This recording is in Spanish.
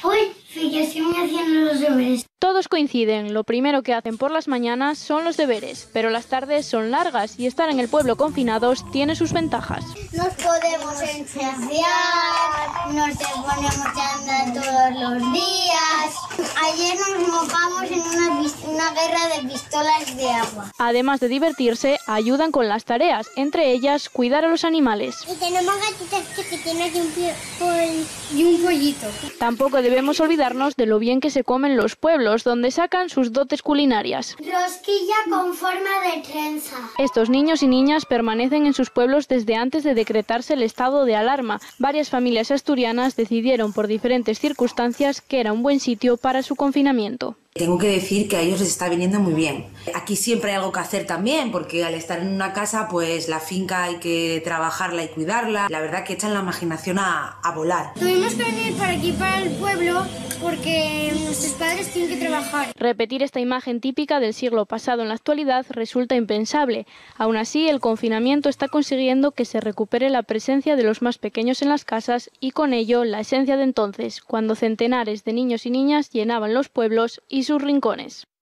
Uy, fíjese, me haciendo los deberes. Todos coinciden, lo primero que hacen por las mañanas son los deberes, pero las tardes son largas y estar en el pueblo confinados tiene sus ventajas. Nos podemos ensuciar, nos ponemos a andar todos los días. Ayer nos mojamos en una guerra de pistolas de agua. Además de divertirse, ayudan con las tareas, entre ellas cuidar a los animales. Y tenemos gatitas chiquitinas y un pollito. Tampoco debemos olvidarnos de lo bien que se comen los pueblos, donde sacan sus dotes culinarias. Rosquilla con forma de trenza. Estos niños y niñas permanecen en sus pueblos desde antes de decretarse el estado de alarma. Varias familias asturianas decidieron por diferentes circunstancias que era un buen sitio para su confinamiento. Tengo que decir que a ellos les está viniendo muy bien. Aquí siempre hay algo que hacer también, porque al estar en una casa, pues la finca hay que trabajarla y cuidarla. La verdad que echan la imaginación a volar. Tuvimos que venir para aquí, para el pueblo, porque nuestros padres tienen que trabajar. Repetir esta imagen típica del siglo pasado en la actualidad resulta impensable. Aún así, el confinamiento está consiguiendo que se recupere la presencia de los más pequeños en las casas y con ello la esencia de entonces, cuando centenares de niños y niñas llenaban los pueblos y sus rincones.